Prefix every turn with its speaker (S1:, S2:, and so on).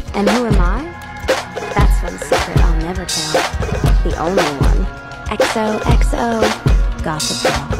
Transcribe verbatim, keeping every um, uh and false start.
S1: And who am I? That's one secret I'll never tell. The only one. X O X O Gossip Girl.